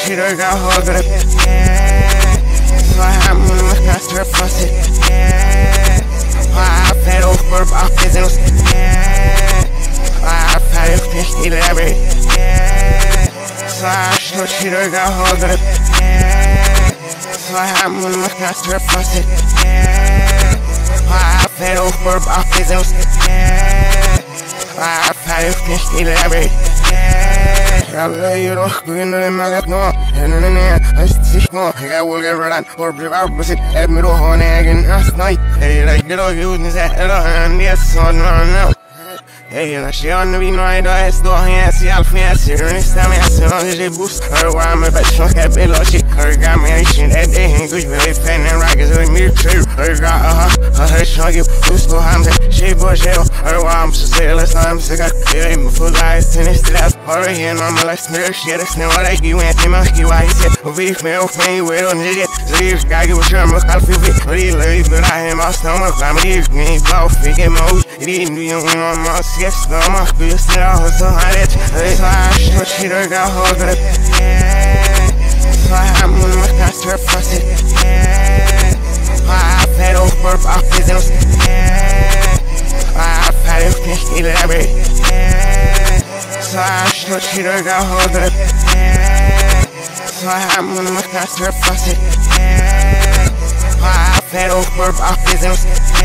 shit, I got hold of it. So I'm on my master fuss it. I fed over about business. I fed a fish, eat every. So I should shit, I got hold of it. So I'm on my master fuss it. I fed over about business. I fed a fish, eat every. Alla io quindi le magatno e non è astisco che vuol che ran or prepare but it me ro again last night hey like get all you is that and yes so no hey la scion vi noi da sto si al fiasi resta me se non je boost or wa me but so che bello ci organization e de good very fan and rock is me too or got her show you boost to ham she boje or wa am so say last time so got me full eyes and it's that or here no my life smear shit it's no like you went in my why said we me me we don't need it leave guy you sure my coffee really but I am my stomach I'm leave me both get mo it you on my yes, no, my good still so hard. So I should shit or got hold of it. So I'm on my master fuss it. I fed over about business. I fed a fish, eat every. So I should shit or got hold of it. So I'm on my master fuss it. I fed over about business.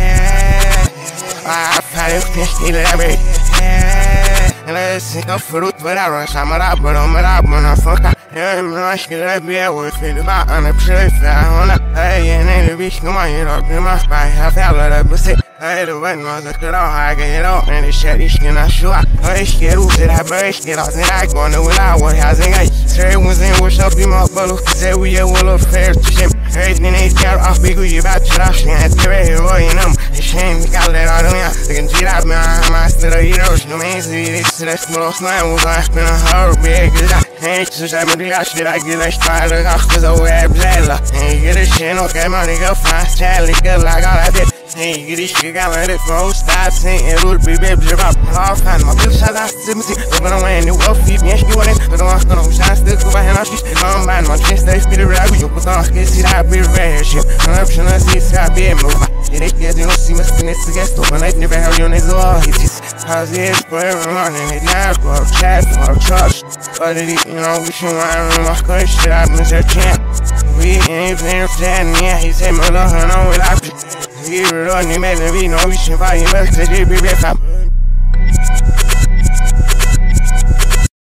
I fed a fish, eat every. And let's take a fruit, but I rush. I'm a but I'm a when I fuck. I'm not sure I'd be able to feel about on a trip. I want to pay and the beach. Come on, you know, be my spy. I felt like I was sick. I had a wet nose, I could all I get it out, and the shady skin I show. I get off it, I burst it out, and I go on the without what has a guy. Say, was in which I'll be my bottle. Say, we are well affair to shame. Everything they care off, big you about to rush, and it's very boy, you know. The shame, we got let out of me. They can cheat out me, I'm a still a hero. No man, see this, that's small slime was I spin a hard big. Ain't just I'm a dash that I get a style of off because I wear Bella. And you get a shit, okay, money go fast, Charlie, good like all I did. Hey, you get this shit, I let it go, stop saying it would be baby, about off, and my bitch has asked to me, but I'm wearing the wolf, feet, yes, you want it, but I'm gonna shine still go by and I'll just come by my chest, they feel the rag, you put on, see that be rare shit, I'm option, I see, I be a move. Yeah, they get, you don't see my spinach to get stuff, and I never have you on his all, it's just, how's it for every morning, it's not for a chat, for a trust, but it, you know, we should want to my good shit, I've been searching, we ain't playing for that, and yeah, he said, my love, I know it, I you don't need me, no, we should buy you, but they be